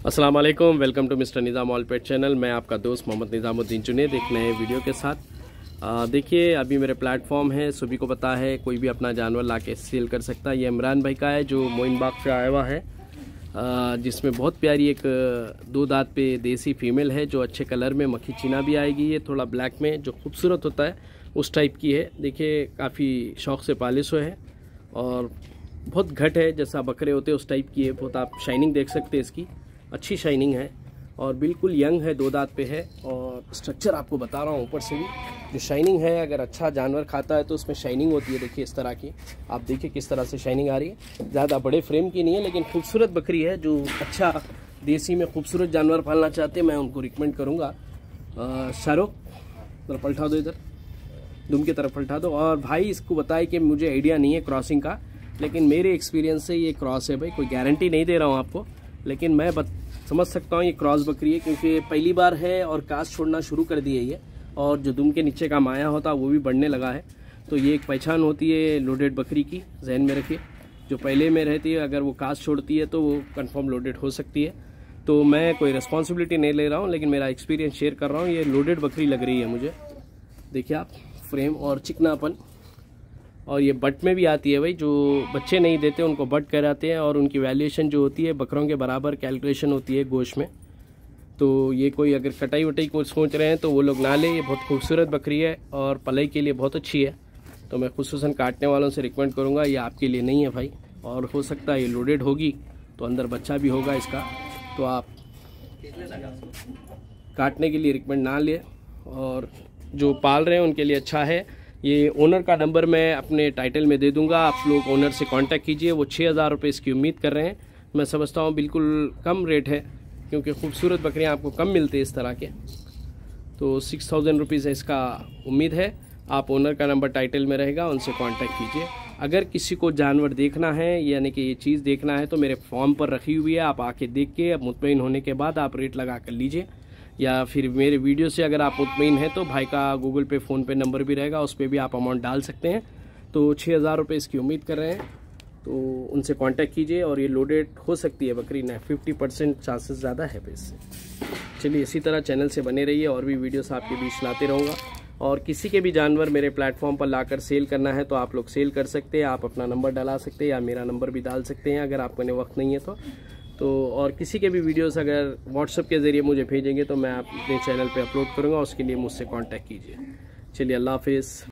अस्सलाम वालेकुम, welcome to mister Nizam all pet channel. मैं आपका दोस्त मोहम्मद निज़ामुद्दीन जुनैद एक नए वीडियो के साथ। देखिए, अभी मेरे प्लेटफॉर्म है, सभी को पता है, कोई भी अपना जानवर लाके सेल कर सकता है। ये इमरान भाई का है जो मोइन बाग से आया हुआ है, जिसमें बहुत प्यारी एक 2 दांत पे देसी फीमेल है जो अच्छे कलर में मक्खी चीना भी आएगी। ये थोड़ा ब्लैक में जो खूबसूरत होता है उस टाइप की है। देखिए, काफ़ी शौक़ से पालिश हुए है और बहुत घट है, जैसा बकरे होते हैं उस टाइप की है। बहुत आप शाइनिंग देख सकते हैं, इसकी अच्छी शाइनिंग है और बिल्कुल यंग है, 2 दांत पे है। और स्ट्रक्चर आपको बता रहा हूँ, ऊपर से भी जो शाइनिंग है, अगर अच्छा जानवर खाता है तो उसमें शाइनिंग होती है। देखिए इस तरह की, आप देखिए किस तरह से शाइनिंग आ रही है। ज़्यादा बड़े फ्रेम की नहीं है, लेकिन खूबसूरत बकरी है। जो अच्छा देसी में खूबसूरत जानवर पालना चाहते हैं, मैं उनको रिकमेंड करूँगा। शाहरुख जरा पलटा दो, इधर दुम की तरफ पलटा दो। और भाई इसको बताए कि मुझे आइडिया नहीं है क्रॉसिंग का, लेकिन मेरे एक्सपीरियंस से ये क्रॉस है। भाई कोई गारंटी नहीं दे रहा हूँ आपको, लेकिन मैं समझ सकता हूँ ये क्रॉस बकरी है, क्योंकि पहली बार है और कास्ट छोड़ना शुरू कर दिए ये। और जो दुम के नीचे का माया होता है वो भी बढ़ने लगा है। तो ये एक पहचान होती है लोडेड बकरी की, जहन में रखिए। जो पहले में रहती है, अगर वो कास्ट छोड़ती है तो वो कंफर्म लोडेड हो सकती है। तो मैं कोई रिस्पॉन्सिबिलिटी नहीं ले रहा हूँ, लेकिन मेरा एक्सपीरियंस शेयर कर रहा हूँ। ये लोडेड बकरी लग रही है मुझे। देखिए आप, फ्रेम और चिकनापन। और ये बट में भी आती है भाई, जो बच्चे नहीं देते उनको बट कराते हैं। और उनकी वैल्यूएशन जो होती है बकरों के बराबर कैलकुलेशन होती है गोश्त में। तो ये कोई अगर कटाई वटाई को सोच रहे हैं तो वो लोग ना ले। ये बहुत खूबसूरत बकरी है और पलाई के लिए बहुत अच्छी है। तो मैं खुसूसन काटने वालों से रिकमेंड करूँगा, ये आपके लिए नहीं है भाई। और हो सकता है ये लोडेड होगी तो अंदर बच्चा भी होगा इसका, तो आप काटने के लिए रिकमेंड ना ले। और जो पाल रहे हैं उनके लिए अच्छा है। ये ओनर का नंबर मैं अपने टाइटल में दे दूंगा, आप लोग ओनर से कांटेक्ट कीजिए। वो 6,000 रुपये इसकी उम्मीद कर रहे हैं। मैं समझता हूँ बिल्कुल कम रेट है, क्योंकि खूबसूरत बकरियाँ आपको कम मिलती है इस तरह के। तो 6,000 रुपीज़ है इसका उम्मीद है। आप ओनर का नंबर टाइटल में रहेगा, उनसे कांटेक्ट कीजिए। अगर किसी को जानवर देखना है, यानी कि ये चीज़ देखना है, तो मेरे फॉर्म पर रखी हुई है, आप आके देख के मुतमईन होने के बाद आप रेट लगा कर लीजिए। या फिर मेरे वीडियो से अगर आप मुतमईन हैं तो भाई का गूगल पे, फ़ोन पे नंबर भी रहेगा, उस पर भी आप अमाउंट डाल सकते हैं। तो 6,000 रुपये इसकी उम्मीद कर रहे हैं, तो उनसे कांटेक्ट कीजिए। और ये लोडेड हो सकती है बकरी ना, 50% चांसेस ज़्यादा है इससे। चलिए, इसी तरह चैनल से बने रहिए, और भी वीडियोस आपके बीच लाते रहूँगा। और किसी के भी जानवर मेरे प्लेटफॉर्म पर लाकर सेल करना है तो आप लोग सेल कर सकते हैं। आप अपना नंबर डला सकते हैं या मेरा नंबर भी डाल सकते हैं, अगर आपको वक्त नहीं है तो। और किसी के भी वीडियोस अगर व्हाट्सएप के ज़रिए मुझे भेजेंगे तो मैं अपने चैनल पे अपलोड करूँगा, उसके लिए मुझसे कांटेक्ट कीजिए। चलिए, अल्लाह हाफिज़।